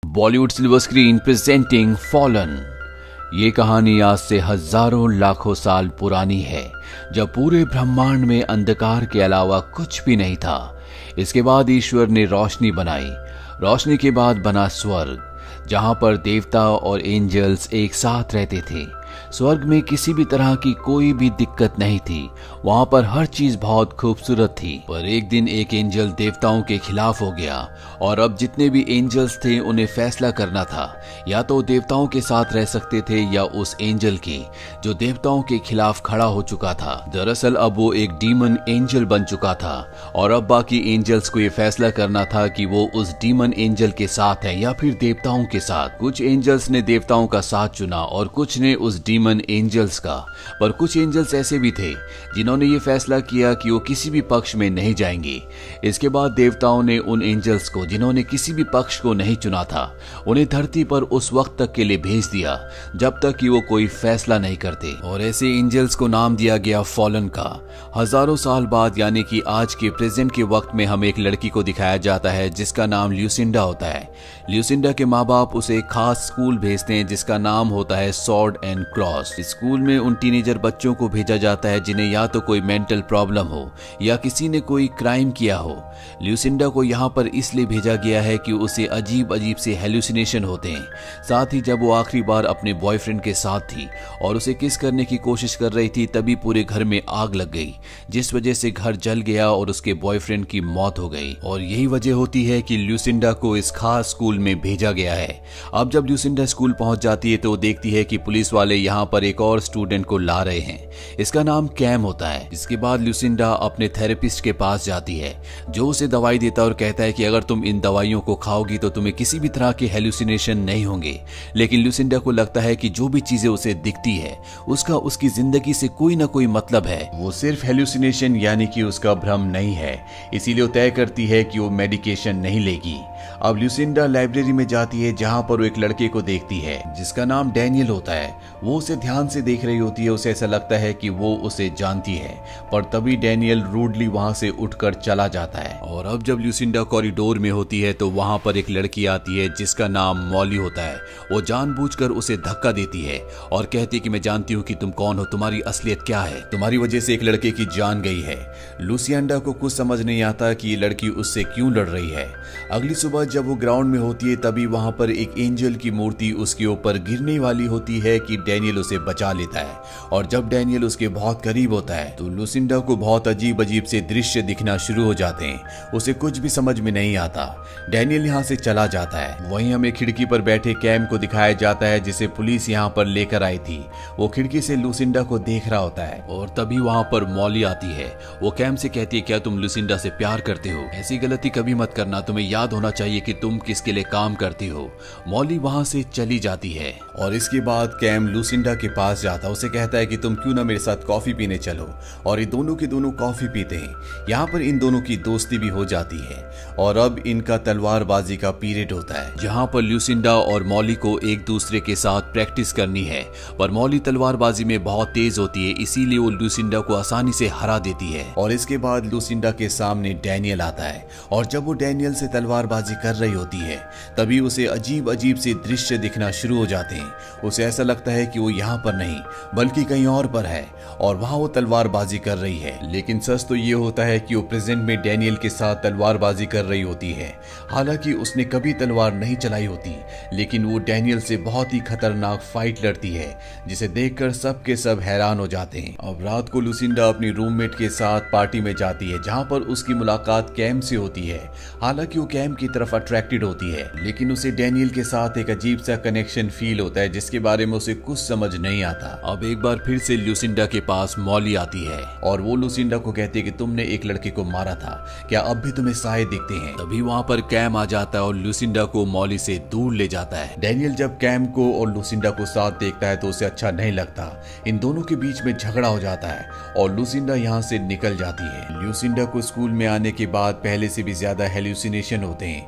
Bollywood silver screen presenting fallen. ये कहानी आज से हजारों लाखों साल पुरानी है, जब पूरे ब्रह्मांड में अंधकार के अलावा कुछ भी नहीं था। इसके बाद ईश्वर ने रोशनी बनाई। रोशनी के बाद बना स्वर्ग, जहां पर देवता और एंजल्स एक साथ रहते थे। स्वर्ग में किसी भी तरह की कोई भी दिक्कत नहीं थी। वहां पर हर चीज बहुत खूबसूरत थी। पर एक दिन एक एंजल देवताओं के खिलाफ हो गया और अब जितने भी एंजल्स थे उन्हें फैसला करना था, या तो देवताओं के साथ रह सकते थे या उस एंजल के जो देवताओं के खिलाफ खड़ा हो चुका था। दरअसल अब वो एक डीमन एंजल बन चुका था और अब बाकी एंजल्स को ये फैसला करना था कि वो उस डीमन एंजल के साथ है या फिर देवताओं के साथ। कुछ एंजल्स ने देवताओं का साथ चुना और कुछ ने उस डीमन एंजल्स का। पर कुछ एंजल्स ऐसे भी थे जिन्होंने ये फैसला किया कि वो किसी भी पक्ष में नहीं जाएंगे। इसके बाद देवताओं ने उन एंजल्स को जिन्होंने किसी भी पक्ष को नहीं चुना था, उन्हें धरती पर उस वक्त तक के लिए भेज दिया जब तक कि वो कोई फैसला नहीं करते। और ऐसे एंजल्स को नाम दिया गया फॉलन का। हजारों साल बाद यानी कि आज के प्रेजेंट के वक्त में हमें एक लड़की को दिखाया जाता है जिसका नाम ल्यूसिंडा होता है। ल्यूसिंडा के माँ बाप उसे एक खास स्कूल भेजते हैं जिसका नाम होता है सॉर्ड एंड क्रॉस। स्कूल में उन टीनेजर बच्चों को भेजा जाता है जिन्हें या तो कोई मेंटल प्रॉब्लम हो या किसी ने कोई क्राइम किया हो। ल्यूसिंडा को यहाँ पर इसलिए भेजा गया है कि उसे अजीब अजीब से हेलुसिनेशन होते हैं। साथ ही जब वो आखिरी बार अपने बॉयफ्रेंड के साथ थी और उसे किस करने की कोशिश कर रही थी, तभी पूरे घर में आग लग गई, जिस वजह से घर जल गया और उसके बॉयफ्रेंड की मौत हो गई। और यही वजह होती है कि ल्यूसिंडा को इस खास स्कूल में भेजा गया है। अब जब ल्यूसिंडा स्कूल पहुंच जाती है तो देखती है कि पुलिस वाले यहाँ पर एक और स्टूडेंट को ला रहे हैं। इसका नाम कैम होता है। इसके बाद ल्यूसिंडा अपने थेरेपिस्ट के पास जाती है जो उसे दवाई देता है और कहता है कि अगर तुम इन दवाइयों को खाओगी तो तुम्हें किसी भी तरह के हेलुसिनेशन नहीं होंगे। लेकिन ल्यूसिंडा को लगता है कि जो भी चीजें उसे दिखती है उसका उसकी जिंदगी से कोई ना कोई मतलब है, वो सिर्फ हेलुसिनेशन यानी कि उसका भ्रम नहीं है। इसीलिए वो तय करती है कि वो मेडिकेशन नहीं लेगी। अब ल्यूसिंडा लाइब्रेरी में जाती है जहां पर वो एक लड़के को देखती है जिसका नाम डैनियल होता है। वो उसे ध्यान से देख रही होती है। उसे ऐसा लगता है कि वो उसे जानती है, पर तभी डैनियल रूडली वहां से उठकर चला जाता है। और अब जब ल्यूसिंडा कॉरिडोर में होती है तो वहां पर एक लड़की आती है जिसका नाम मॉली होता है। वो जानबूझकर उसे धक्का देती है और कहती है कि मैं जानती हूँ कि तुम कौन हो, तुम्हारी असलियत क्या है, तुम्हारी वजह से एक लड़के की जान गई है। ल्यूसिंडा को कुछ समझ नहीं आता कि ये लड़की उससे क्यों लड़ रही है। अगली सुबह जब वो ग्राउंड में होती है तभी वहां पर एक एंजल की मूर्ति उसके ऊपर गिरने वाली होती है कि डैनियल उसे बचा लेता है। और जब डैनियल उसके बहुत करीब होता है तो ल्यूसिंडा को बहुत अजीब अजीब से दृश्य दिखना शुरू हो जाते हैं। उसे कुछ भी समझ में नहीं आता। डैनियल यहाँ से चला जाता है। वहीं हमें खिड़की पर बैठे कैम को दिखाया जाता है जिसे पुलिस यहाँ पर लेकर आई थी। वो खिड़की से ल्यूसिंडा को देख रहा होता है और तभी वहां पर मॉली आती है। वो कैम से कहती है क्या तुम ल्यूसिंडा से प्यार करते हो? ऐसी गलती कभी मत करना, तुम्हें याद होना चाहिए कि तुम किसके लिए काम करती हो। मॉली वहां से चली जाती है और इसके बाद कैम ल्यूसिंडा के पास जाता है। उसे कहता है कि तुम क्यों ना मेरे साथ कॉफी पीने चलो। और ये दोनों के दोनों कॉफी पीते हैं। यहाँ पर इन दोनों की दोस्ती भी हो जाती है और अब इनका तलवारबाजी का पीरियड होता है जहाँ पर ल्यूसिंडा और मॉली को एक दूसरे के साथ प्रैक्टिस करनी है। पर मॉली तलवारबाजी में बहुत तेज होती है, इसीलिए वो ल्यूसिंडा को आसानी से हरा देती है। और इसके बाद ल्यूसिंडा के सामने डैनियल आता है और जब वो डैनियल से तलवारबाजी कर रही होती है तभी उसे अजीब अजीब से दृश्य दिखना शुरू हो जाते हैं। उसे ऐसा लगता है कि वो यहाँ पर नहीं बल्कि कहीं और पर है और वहां वो तलवारबाजी कर रही है। लेकिन सच तो ये होता है कि वो प्रेजेंट में डैनियल के साथ तलवारबाजी कर रही होती है। हालांकि उसने कभी तलवार नहीं चलाई होती, लेकिन वो डैनियल से बहुत ही खतरनाक फाइट लड़ती है जिसे देखकर सब के सब हैरान हो जाते हैं। अब रात को ल्यूसिंडा अपनी रूममेट के साथ पार्टी में जाती है जहां पर उसकी मुलाकात कैम से होती है। हालांकि वो कैम की तरफ अट्रैक्टेड होती है, लेकिन उसे डैनियल के साथ एक अजीब सा कनेक्शन फील होता है जिसके बारे में उसे कुछ समझ नहीं आता। अब एक बार फिर से ल्यूसिंडा के पास मॉली आती है और वो ल्यूसिंडा को कहती है कि तुमने एक लड़के को मारा था, क्या अब भी तुम्हें साए दिखते हैं? तभी वहां पर कैम आ जाता है और ल्यूसिंडा को मॉली से दूर ले जाता है। डैनियल जब कैम को और ल्यूसिंडा को साथ देखता है तो उसे अच्छा नहीं लगता। इन दोनों के बीच में झगड़ा हो जाता है और ल्यूसिंडा यहाँ से निकल जाती है। ल्यूसिंडा को स्कूल में आने के बाद पहले से भी ज्यादा हेलुसिनेशन होते हैं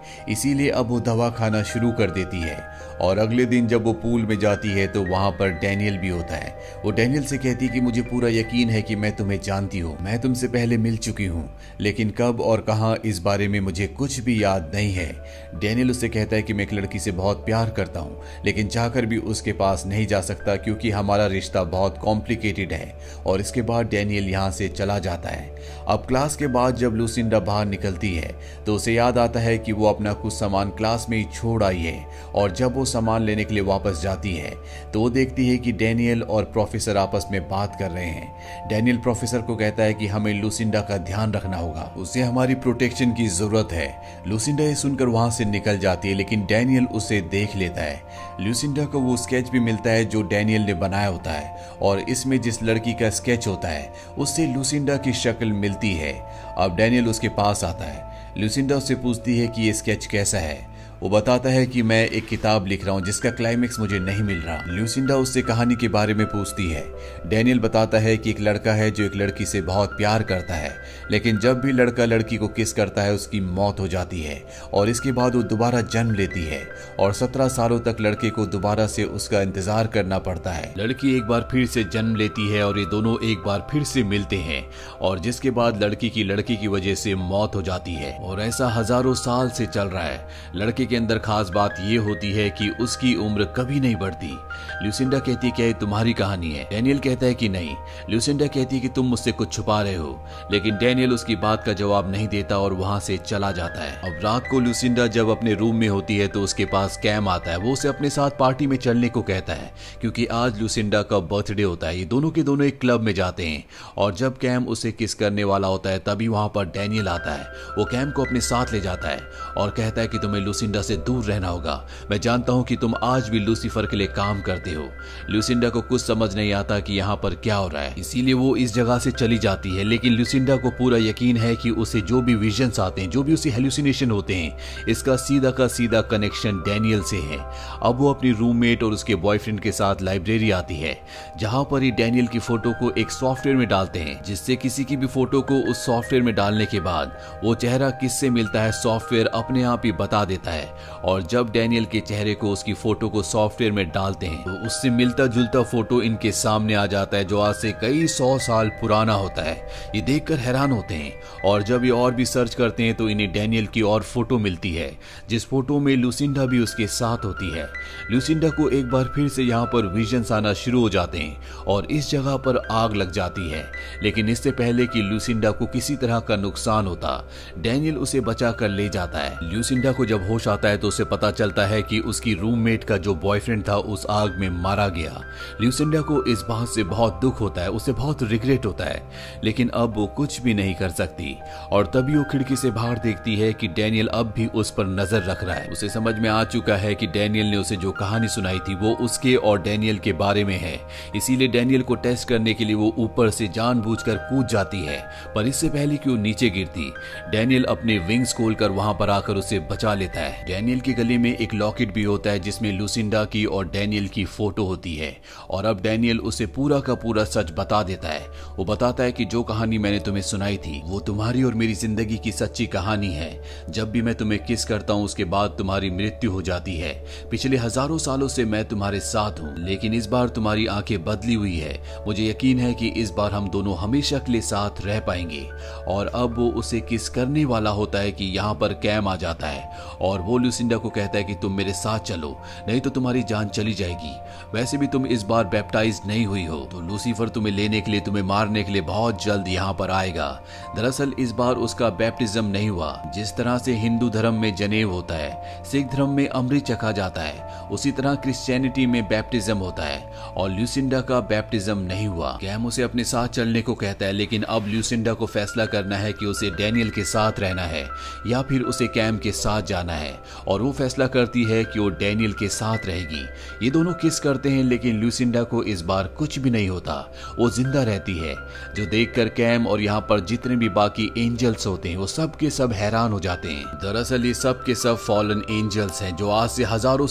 इसीलिए अब वो दवा खाना शुरू कर देती है। और अगले दिन जब वो पूल में जाती है तो वहां पर डैनियल भी होता है। वो डैनियल से कहती है कि मुझे पूरा यकीन है कि मैं तुम्हें जानती हूँ, मैं तुमसे पहले मिल चुकी हूँ, लेकिन कब और कहाँ इस बारे में मुझे कुछ भी याद नहीं है। डैनियल उससे कहता है कि मैं एक लड़की से बहुत प्यार करता हूँ, लेकिन चाहकर भी उसके पास नहीं जा सकता क्योंकि हमारा रिश्ता बहुत कॉम्प्लिकेटेड है। और इसके बाद डैनियल यहाँ से चला जाता है। अब क्लास के बाद जब लुसिंडा बाहर निकलती है तो उसे याद आता है कि वो अपना कुछ सामान क्लास में ही छोड़ आई है। और जब वो सामान लेने के लिए वापस जाती है तो वो देखती है कि डैनियल और प्रोफेसर आपस में बात कर रहे हैं। डैनियल प्रोफेसर को कहता है कि हमें लुसिंडा का ध्यान रखना होगा, उसे हमारी प्रोटेक्शन की जरूरत है। लुसिंडा ये सुनकर वहां से निकल जाती है, लेकिन डैनियल उसे देख लेता है। लुसिंडा को वो स्केच भी मिलता है जो डैनियल ने बनाया होता है, और इसमें जिस लड़की का स्केच होता है उससे लुसिंडा की शक्ल मिलती है। अब डैनियल उसके पास आता है। लुसिंडा उससे पूछती है कि ये स्केच कैसा है। वो बताता है कि मैं एक किताब लिख रहा हूँ जिसका क्लाइमेक्स मुझे नहीं मिल रहा। लुसिंडा उससे कहानी के बारे में पूछती है। डैनियल बताता है कि एक लड़का है जो एक लड़की से बहुत प्यार करता है, लेकिन जब भी लड़का लड़की को किस करता है उसकी मौत हो जाती है, और इसके बाद वो दोबारा जन्म लेती है और 17 सालों तक लड़के को दोबारा से उसका इंतजार करना पड़ता है। लड़की एक बार फिर से जन्म लेती है और ये दोनों एक बार फिर से मिलते हैं, और जिसके बाद लड़की की लड़के की वजह से मौत हो जाती है। और ऐसा हजारों साल से चल रहा है। लड़के के अंदर खास बात ये होती है कि उसकी उम्र कभी नहीं बढ़ती। लुसिंडा कहती है क्या ये तुम्हारी कहानी है? डैनियल कहता है कि नहीं। लुसिंडा कहती है कि तुम मुझसे कुछ छुपा रहे हो, लेकिन डैनियल उसकी बात का जवाब नहीं देता और वहां से चला जाता है। अब रात को लुसिंडा जब अपने रूम में होती है तो उसके पास कैम आता है। वो उसे अपने साथ पार्टी में चलने को कहता है क्योंकि आज लुसिंडा का बर्थडे होता है। ये दोनों के दोनों एक क्लब में जाते हैं, और जब कैम उसे किस करने वाला होता है तभी वहां पर डैनियल आता है। वो कैम को अपने साथ ले जाता है और कहता है कि तुम्हें लुसिंडा से दूर रहना होगा। मैं जानता हूं कि तुम आज भी लूसीफर के लिए काम करते हो। लुसिंडा को कुछ समझ नहीं आता कि यहाँ पर क्या हो रहा है, इसीलिए वो इस जगह से चली जाती है। लेकिन लुसिंडा को पूरा यकीन है कि उसे जो भी विजन्स आते हैं, जो भी उसे हेलुसिनेशन होते हैं, इसका सीधा का सीधा कनेक्शन डैनियल से है। अब वो अपनी रूममेट और उसके बॉयफ्रेंड के साथ लाइब्रेरी आती है, जहां पर ही डैनियल की फोटो को एक सॉफ्टवेयर में डालते हैं, जिससे किसी की भी फोटो को उस सॉफ्टवेयर में डालने के बाद वो चेहरा किससे मिलता है सॉफ्टवेयर अपने आप ही बता देता है। और जब डैनियल के चेहरे को उसकी फोटो को सॉफ्टवेयर में डालते हैं तो उससे मिलता जुलता फोटो इनके सामने आ जाता है, जो आज से कई 100 साल पुराना होता है। ये देखकर हैरान होते हैं, और जब ये और भी सर्च करते हैं तो इन्हें डैनियल की और फोटो मिलती है, जिस फोटो में लुसिंडा भी उसके साथ होती है। लुसिंडा को एक बार फिर से यहाँ पर विजन्स आना शुरू हो जाते हैं और इस जगह पर आग लग जाती है। लेकिन इससे पहले कि लुसिंडा को किसी तरह का नुकसान होता, डैनियल उसे बचा कर ले जाता है। लुसिंडा को जब होश आता है तो उसे पता चलता है कि उसकी रूममेट का जो बॉयफ्रेंड था उस आग में मारा गया। लुसिंडा को इस बात से बहुत दुख होता है, उसे बहुत रिग्रेट होता है, लेकिन अब वो कुछ भी नहीं कर सकती। और तभी वो खिड़की से बाहर देखती है कि डैनियल अब भी उस पर नजर रख रहा है। उसे समझ में आ चुका है कि डैनियल ने उसे जो कहानी सुनाई थी वो उसके और डैनियल के बारे में है, इसीलिए डैनियल को टेस्ट करने के लिए वो ऊपर से जानबूझकर कूद जाती है। पर इससे पहले कि वो नीचे गिरती, डैनियल अपने विंग्स खोलकर वहां पर आकर उसे बचा लेता है। डैनियल के गले में एक लॉकेट भी होता है जिसमें लुसिंडा की और डैनियल की फोटो होती है, और अब डैनियल उसे पूरा का पूरा सच बता देता है। वो बताता है कि जो कहानी मैंने तुम्हें सुनाई थी वो तुम्हारी और मेरी जिंदगी की सच्ची कहानी है। जब भी मैं तुम्हें किस करता हूँ उसके बाद तुम्हारी मृत्यु हो जाती है। पिछले हजारों सालों से मैं तुम्हारे साथ हूँ, लेकिन इस बार तुम्हारी आंखें बदली हुई है। मुझे यकीन है कि इस बार हम दोनों हमेशा के लिए साथ रह पाएंगे। और अब वो उसे किस करने वाला होता है कि यहाँ पर कैम आ जाता है, और वो लुसिंडा को कहता है कि तुम मेरे साथ चलो, नहीं तो तुम्हारी जान चली जाएगी। वैसे भी तुम इस बार बैप्टाइज नहीं हुई हो, तो लूसीफर तुम्हें लेने के लिए, तुम्हें मारने के लिए बहुत जल्द यहाँ पर आएगा। दरअसल इस बार उसका बैप्टिज्म नहीं हुआ। जिस तरह से हिंदू धर्म में जनेव होता है, सिख धर्म में अमृत चखा जाता है, उसी तरह क्रिश्चियनिटी में बैप्टिज्म होता है, और लुसिंडा का बैप्टिज्म नहीं हुआ। कैम उसे अपने साथ चलने को कहता है, लेकिन अब लुसिंडा को फैसला करना है कि उसे डैनियल के साथ रहना है या फिर उसे कैम के साथ जाना है, और वो फैसला करती है कि वो डैनियल के साथ रहेगी। ये दोनों किस करते हैं, लेकिन लुसिंडा को इस बार कुछ भी नहीं होता, वो जिंदा रहती है, जो देखकर कैम और यहाँ पर जितने भी बाकी एंजल्स होते हैं वो सब के सब हैरान हो जाते हैं। दरअसल ये सब के सब फॉलन एंजल्स हैं जो आज से हजारों साल पहले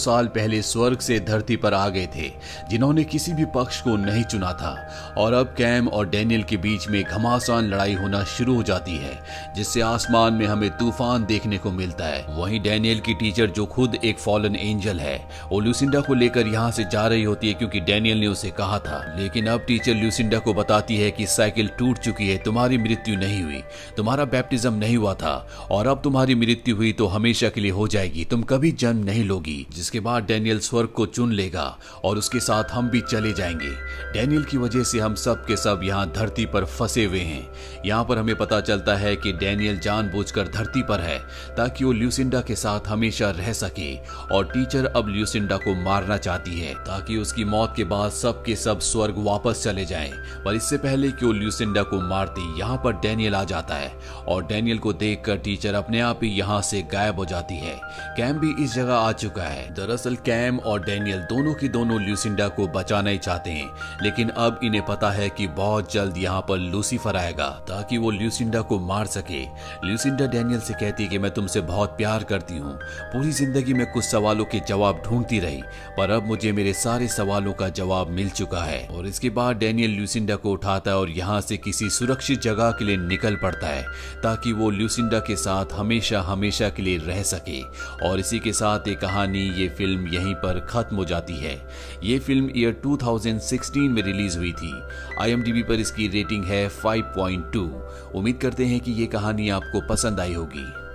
पहले स्वर्ग से धरती पर आ गए थे, जिन्होंने किसी भी पक्ष को नहीं चुना था, और अब कैम और डैनियल के बीच में घमासान लड़ाई होना शुरू हो जाती है, जिससे आसमान में हमें तूफान देखने को मिलता है। वहीं डैनियल की टीचर, जो खुद एक फॉलन एंजल है, वो ल्यूसिंडा को लेकर यहाँ से जा रही होती है क्योंकि डैनियल ने उसे कहा था। लेकिन अब टीचर ल्यूसिंडा को बताती है कि साइकिल टूट चुकी है, तुम्हारी मृत्यु नहीं हुई, तुम्हारा बैप्टिज्म नहीं हुआ था, और अब तुम्हारी मृत्यु हुई तो हमेशा के लिए हो जाएगी, तुम कभी जन्म नहीं लोगी। जिसके बाद डैनियल स्वर्ग को चुन लेगा और उसके साथ हम भी चले जाएंगे। डैनियल की वजह से हम सब के सब यहाँ धरती पर फंसे हुए हैं। यहाँ पर हमें पता चलता है कि डैनियल जानबूझकर धरती पर है ताकि वो ल्यूसिंडा के साथ हमेशा रह सके, और टीचर अब ल्यूसिंडा को मारना चाहती है ताकि उसकी मौत के बाद सब के सब स्वर्ग वापस चले जाएं। पर इससे पहले कि वो ल्यूसिंडा को मारती, यहाँ पर डैनियल आ जाता है, और डैनियल को देखकर टीचर अपने आप ही यहाँ से गायब हो जाती है। कैम भी इस जगह आ चुका है। दरअसल कैम और डैनियल दोनों की दोनों ल्यूसिंडा को बचाना ही चाहते हैं, लेकिन अब इन्हें पता है कि बहुत जल्द यहाँ पर लूसीफर आएगा ताकि वो ल्यूसिंडा को मार सके। ल्यूसिंडा डैनियल से कहती है कि मैं तुमसे बहुत प्यार करती हूँ, पूरी जिंदगी में कुछ सवालों के जवाब ढूंढती रही, पर अब मुझे मेरे सारे सवालों का जवाब मिल चुका है। और इसके बाद डैनियल ल्यूसिंडा को उठाता है और यहाँ से किसी सुरक्षित जगह के लिए निकल पड़ता है ताकि वो ल्यूसिंडा के साथ हमेशा हमेशा के लिए रह सके। और इसी के साथ ये कहानी, ये फिल्म यहीं पर खत्म हो जाती है। ये फिल्म ईयर 2016 में रिलीज हुई थी। IMDb पर इसकी रेटिंग है 5.2। उम्मीद करते हैं कि ये कहानी आपको पसंद आई होगी।